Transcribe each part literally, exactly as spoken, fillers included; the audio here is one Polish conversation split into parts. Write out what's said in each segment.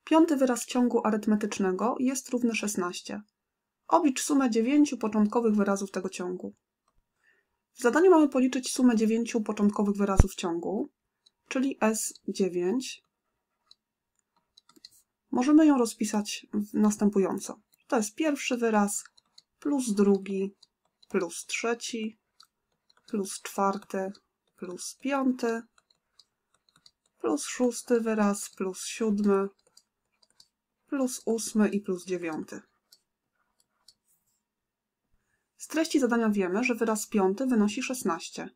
Piąty wyraz ciągu arytmetycznego jest równy szesnaście. Oblicz sumę dziewięciu początkowych wyrazów tego ciągu. W zadaniu mamy policzyć sumę dziewięciu początkowych wyrazów ciągu, czyli S dziewięć. Możemy ją rozpisać następująco. To jest pierwszy wyraz, plus drugi, plus trzeci, plus czwarty, plus piąty, plus szósty wyraz, plus siódmy, plus ósmy i plus dziewiąty. Z treści zadania wiemy, że wyraz piąty wynosi szesnaście.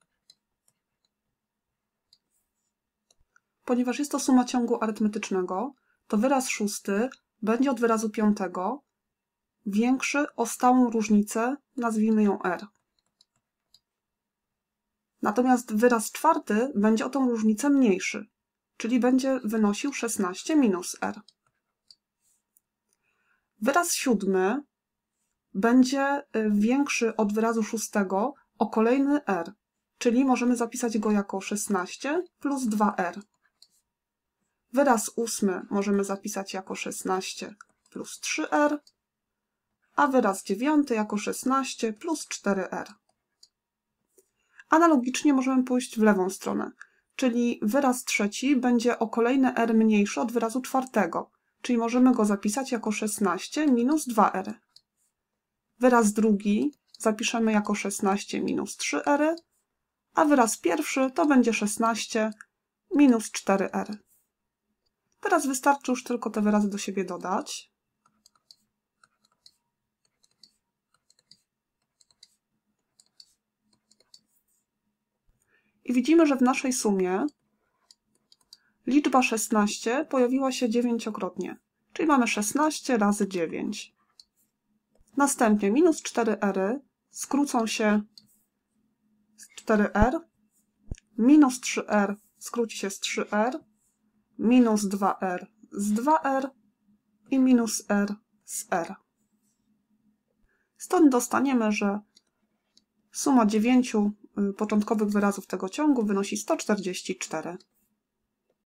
Ponieważ jest to suma ciągu arytmetycznego, to wyraz szósty będzie od wyrazu piątego większy o stałą różnicę, nazwijmy ją R. Natomiast wyraz czwarty będzie o tą różnicę mniejszy, czyli będzie wynosił szesnaście minus R. Wyraz siódmy będzie większy od wyrazu szóstego o kolejny R, czyli możemy zapisać go jako szesnaście plus dwa R. Wyraz ósmy możemy zapisać jako szesnaście plus trzy R, a wyraz dziewiąty jako szesnaście plus cztery R. Analogicznie możemy pójść w lewą stronę, czyli wyraz trzeci będzie o kolejne R mniejszy od wyrazu czwartego, czyli możemy go zapisać jako szesnaście minus dwa R. Wyraz drugi zapiszemy jako szesnaście minus trzy R, a wyraz pierwszy to będzie szesnaście minus cztery R. Teraz wystarczy już tylko te wyrazy do siebie dodać. I widzimy, że w naszej sumie liczba szesnaście pojawiła się dziewięciokrotnie, czyli mamy szesnaście razy dziewięć. Następnie minus cztery R skrócą się z cztery R, minus trzy R skróci się z trzy R, minus dwa R z dwa R i minus R z R. Stąd dostaniemy, że suma dziewięciu początkowych wyrazów tego ciągu wynosi sto czterdzieści cztery.